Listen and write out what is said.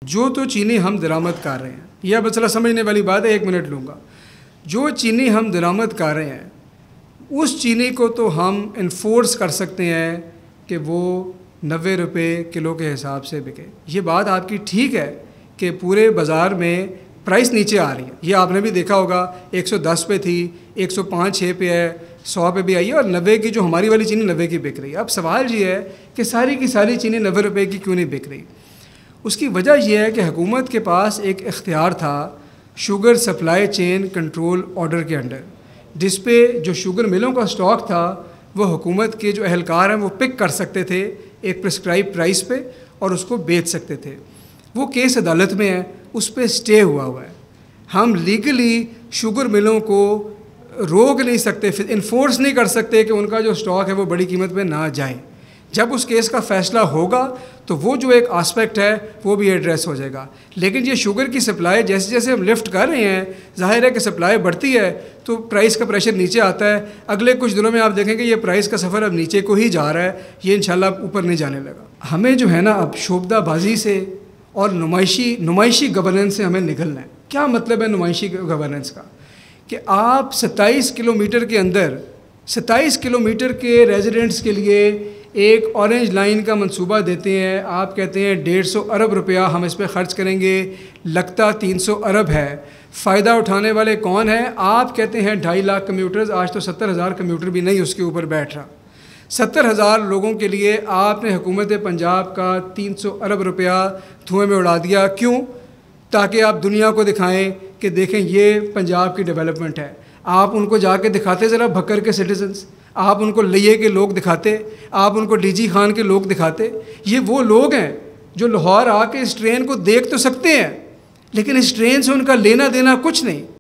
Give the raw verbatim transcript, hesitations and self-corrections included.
जो तो चीनी हम दरामद कर रहे हैं, यह मसला समझने वाली बात है, एक मिनट लूँगा। जो चीनी हम दरामद कर रहे हैं उस चीनी को तो हम इन्फोर्स कर सकते हैं कि वो नब्बे रुपये किलो के हिसाब से बिके। ये बात आपकी ठीक है कि पूरे बाज़ार में प्राइस नीचे आ रही है, ये आपने भी देखा होगा। एक सौ दस पे थी, एक सौ पाँच छः पे है, सौ पे भी आई है, और नब्बे की जो हमारी वाली चीनी नब्बे की बिक रही है। अब सवाल ये है कि सारी की सारी चीनी नब्बे रुपये की क्यों नहीं बिक रही। उसकी वजह यह है कि हुकूमत के पास एक इख्तियार था sugar supply chain control order के अंडर, जिस पे जो शुगर मिलों का स्टॉक था वो हुकूमत के जो अहलकार हैं वो पिक कर सकते थे एक प्रिस्क्राइब प्राइस पे और उसको बेच सकते थे। वो केस अदालत में है, उस पर स्टे हुआ हुआ है। हम लीगली शुगर मिलों को रोक नहीं सकते, फिर इन्फोर्स नहीं कर सकते कि उनका जो स्टॉक है वो बड़ी कीमत पे ना जाए। जब उस केस का फ़ैसला होगा तो वो जो एक आस्पेक्ट है वो भी एड्रेस हो जाएगा। लेकिन ये शुगर की सप्लाई जैसे जैसे हम लिफ्ट कर रहे हैं, ज़ाहिर है कि सप्लाई बढ़ती है तो प्राइस का प्रेशर नीचे आता है। अगले कुछ दिनों में आप देखेंगे ये प्राइस का सफ़र अब नीचे को ही जा रहा है, ये इंशाल्लाह ऊपर नहीं जाने लगा। हमें जो है ना अब शोबदाबाजी से और नुमाइशी नुमाइशी गवर्नेंस से हमें निकलना है। क्या मतलब है नुमाइशी गवर्नेंस का? कि आप सत्ताईस किलोमीटर के अंदर सत्ताईस किलोमीटर के रेजिडेंट्स के लिए एक ऑरेंज लाइन का मंसूबा देते हैं। आप कहते हैं डेढ़ सौ अरब रुपया हम इस पर ख़र्च करेंगे, लगता तीन सौ अरब है। फ़ायदा उठाने वाले कौन हैं? आप कहते हैं ढाई लाख कम्यूटर्स, आज तो सत्तर हज़ार कम्यूटर भी नहीं उसके ऊपर बैठ रहा। सत्तर हज़ार लोगों के लिए आपने हुकूमत पंजाब का तीन सौ अरब रुपया धुएँ में उड़ा दिया। क्यों? ताकि आप दुनिया को दिखाएं कि देखें ये पंजाब की डेवलपमेंट है। आप उनको जाके दिखाते ज़रा भक्कर के सिटीजन्स, आप उनको लिये के लोग दिखाते, आप उनको डीजी खान के लोग दिखाते। ये वो लोग हैं जो लाहौर आके इस ट्रेन को देख तो सकते हैं लेकिन इस ट्रेन से उनका लेना देना कुछ नहीं।